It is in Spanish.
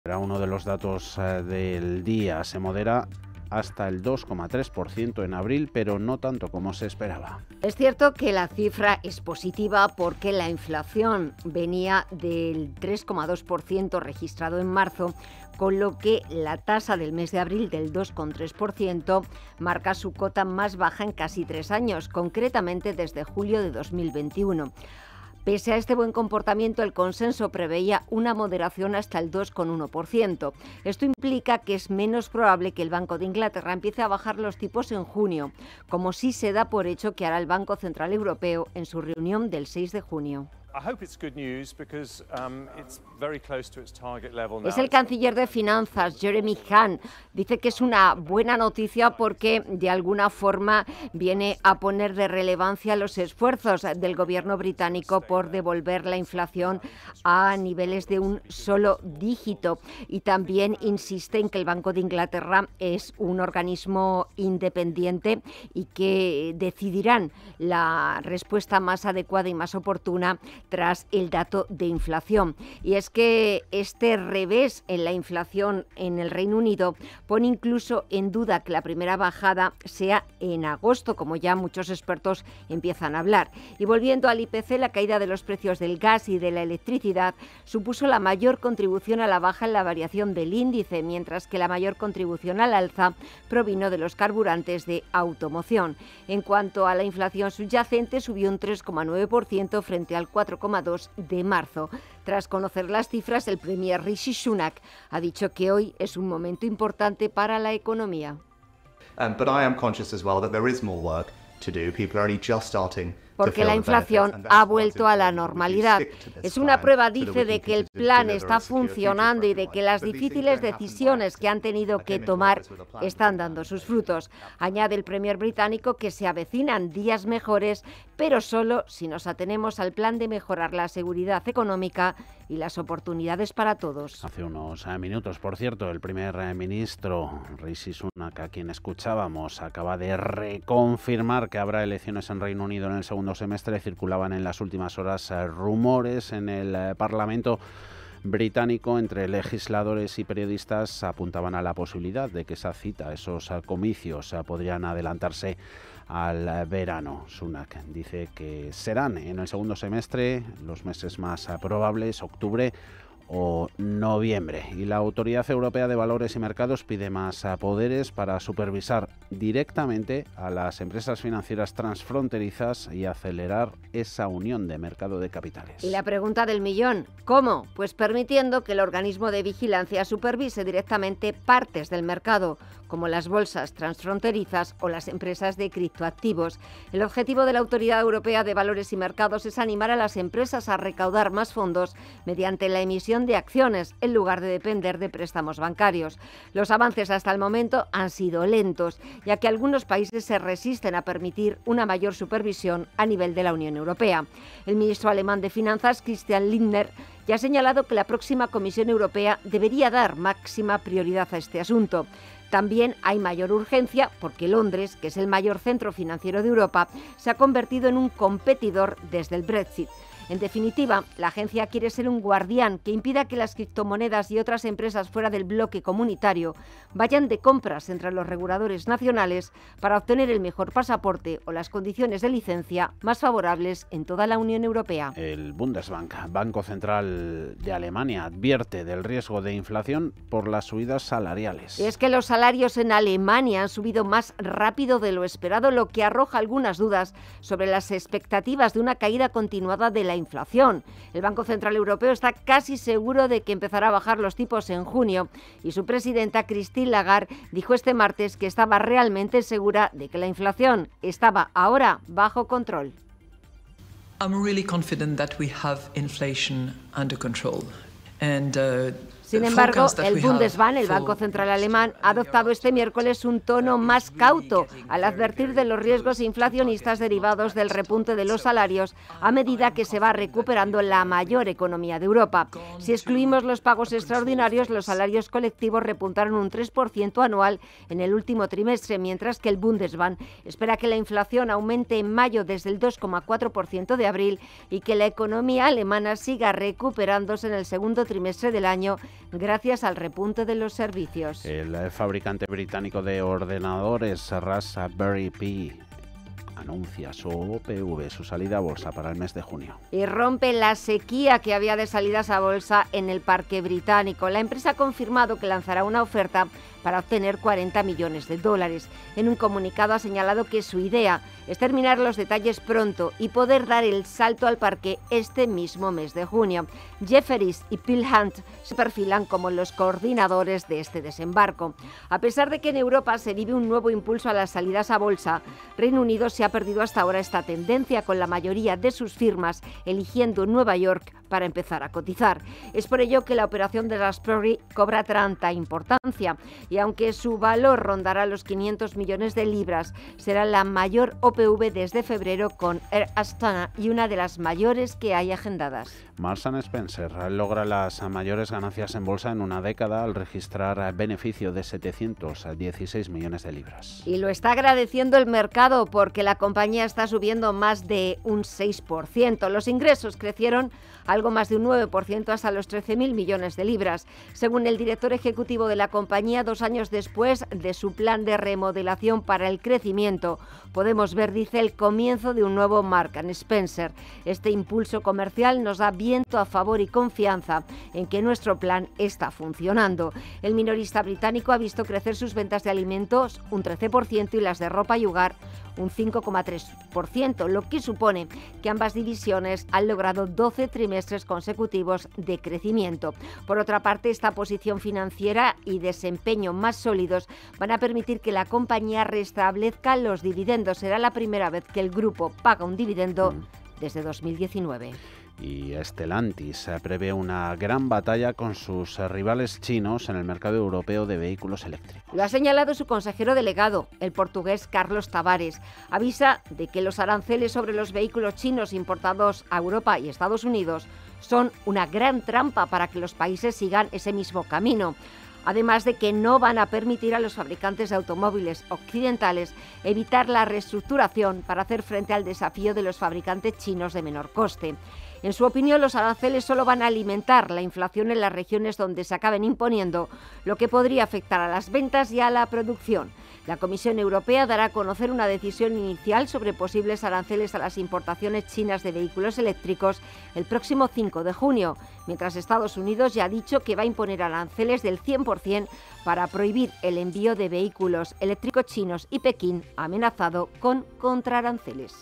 Era uno de los datos del día. Se modera hasta el 2,3% en abril, pero no tanto como se esperaba. Es cierto que la cifra es positiva porque la inflación venía del 3,2% registrado en marzo, con lo que la tasa del mes de abril del 2,3% marca su cota más baja en casi 3 años, concretamente desde julio de 2021. Pese a este buen comportamiento, el consenso preveía una moderación hasta el 2,1%. Esto implica que es menos probable que el Banco de Inglaterra empiece a bajar los tipos en junio, como sí se da por hecho que hará el Banco Central Europeo en su reunión del 6 de junio. Es el canciller de Finanzas, Jeremy Hunt. Dice que es una buena noticia porque de alguna forma viene a poner de relevancia los esfuerzos del gobierno británico por devolver la inflación a niveles de un solo dígito. Y también insiste en que el Banco de Inglaterra es un organismo independiente y que decidirán la respuesta más adecuada y más oportuna tras el dato de inflación. Y es que este revés en la inflación en el Reino Unido pone incluso en duda que la primera bajada sea en agosto, como ya muchos expertos empiezan a hablar. Y volviendo al IPC, la caída de los precios del gas y de la electricidad supuso la mayor contribución a la baja en la variación del índice, mientras que la mayor contribución al alza provino de los carburantes de automoción. En cuanto a la inflación subyacente, subió un 3,9% frente al 4,2% de marzo. Tras conocer las cifras, el premier Rishi Sunak ha dicho que hoy es un momento importante para la economía. Porque la inflación ha vuelto a la normalidad. Es una prueba, dice, de que el plan está funcionando y de que las difíciles decisiones que han tenido que tomar están dando sus frutos. Añade el premier británico que se avecinan días mejores, pero solo si nos atenemos al plan de mejorar la seguridad económica y las oportunidades para todos. Hace unos minutos, por cierto, el primer ministro Rishi Sunak, a quien escuchábamos, acaba de reconfirmar que habrá elecciones en Reino Unido en el segundo semestre. Circulaban en las últimas horas rumores en el Parlamento británico. Entre legisladores y periodistas apuntaban a la posibilidad de que esa cita, esos comicios, podrían adelantarse al verano. Sunak dice que serán en el segundo semestre, los meses más probables, octubre o noviembre. Y la Autoridad Europea de Valores y Mercados pide más poderes para supervisar directamente a las empresas financieras transfronterizas y acelerar esa unión de mercado de capitales. Y la pregunta del millón, ¿cómo? Pues permitiendo que el organismo de vigilancia supervise directamente partes del mercado, como las bolsas transfronterizas o las empresas de criptoactivos. El objetivo de la Autoridad Europea de Valores y Mercados es animar a las empresas a recaudar más fondos mediante la emisión de acciones, en lugar de depender de préstamos bancarios. Los avances hasta el momento han sido lentos, ya que algunos países se resisten a permitir una mayor supervisión a nivel de la Unión Europea. El ministro alemán de Finanzas, Christian Lindner, ya ha señalado que la próxima Comisión Europea debería dar máxima prioridad a este asunto. También hay mayor urgencia porque Londres, que es el mayor centro financiero de Europa, se ha convertido en un competidor desde el Brexit. En definitiva, la agencia quiere ser un guardián que impida que las criptomonedas y otras empresas fuera del bloque comunitario vayan de compras entre los reguladores nacionales para obtener el mejor pasaporte o las condiciones de licencia más favorables en toda la Unión Europea. El Bundesbank, Banco Central de Alemania, advierte del riesgo de inflación por las subidas salariales. Es que los salarios en Alemania han subido más rápido de lo esperado, lo que arroja algunas dudas sobre las expectativas de una caída continuada de la inflación. El Banco Central Europeo está casi seguro de que empezará a bajar los tipos en junio y su presidenta Christine Lagarde dijo este martes que estaba realmente segura de que la inflación estaba ahora bajo control. I'm really confident that we have inflation under control and Sin embargo, el Bundesbank, el Banco Central Alemán, ha adoptado este miércoles un tono más cauto al advertir de los riesgos inflacionistas derivados del repunte de los salarios a medida que se va recuperando la mayor economía de Europa. Si excluimos los pagos extraordinarios, los salarios colectivos repuntaron un 3% anual en el último trimestre, mientras que el Bundesbank espera que la inflación aumente en mayo desde el 2,4% de abril y que la economía alemana siga recuperándose en el segundo trimestre del año gracias al repunte de los servicios. El fabricante británico de ordenadores Raspberry Pi anuncia su OPV, su salida a bolsa para el mes de junio. Y rompe la sequía que había de salidas a bolsa en el parque británico. La empresa ha confirmado que lanzará una oferta para obtener 40 millones de dólares. En un comunicado ha señalado que su idea es terminar los detalles pronto y poder dar el salto al parque este mismo mes de junio. Jefferies y Peel Hunt se perfilan como los coordinadores de este desembarco. A pesar de que en Europa se vive un nuevo impulso a las salidas a bolsa, Reino Unido se ha perdido hasta ahora esta tendencia, con la mayoría de sus firmas eligiendo Nueva York para empezar a cotizar. Es por ello que la operación de Raspberry cobra tanta importancia, y aunque su valor rondará los 500 millones de libras, será la mayor OPV desde febrero con Air Astana y una de las mayores que hay agendadas. Marks & Spencer logra las mayores ganancias en bolsa en una década al registrar beneficio de 716 millones de libras. Y lo está agradeciendo el mercado, porque la compañía está subiendo más de un 6%. Los ingresos crecieron algo más de un 9% hasta los 13.000 millones de libras. Según el director ejecutivo de la compañía, 2 años después de su plan de remodelación para el crecimiento, podemos ver, dice, el comienzo de un nuevo Marks & Spencer. Este impulso comercial nos da viento a favor y confianza en que nuestro plan está funcionando. El minorista británico ha visto crecer sus ventas de alimentos un 13% y las de ropa y hogar un 5,3%, lo que supone que ambas divisiones han logrado 12 trimestres consecutivos de crecimiento. Por otra parte, esta posición financiera y desempeño más sólidos van a permitir que la compañía restablezca los dividendos. Será la primera vez que el grupo paga un dividendo desde 2019. Y Stellantis prevé una gran batalla con sus rivales chinos en el mercado europeo de vehículos eléctricos. Lo ha señalado su consejero delegado, el portugués Carlos Tavares. Avisa de que los aranceles sobre los vehículos chinos importados a Europa y Estados Unidos son una gran trampa para que los países sigan ese mismo camino. Además de que no van a permitir a los fabricantes de automóviles occidentales evitar la reestructuración para hacer frente al desafío de los fabricantes chinos de menor coste. En su opinión, los aranceles solo van a alimentar la inflación en las regiones donde se acaben imponiendo, lo que podría afectar a las ventas y a la producción. La Comisión Europea dará a conocer una decisión inicial sobre posibles aranceles a las importaciones chinas de vehículos eléctricos el próximo 5 de junio, mientras Estados Unidos ya ha dicho que va a imponer aranceles del 100% para prohibir el envío de vehículos eléctricos chinos, y Pekín ha amenazado con contraaranceles.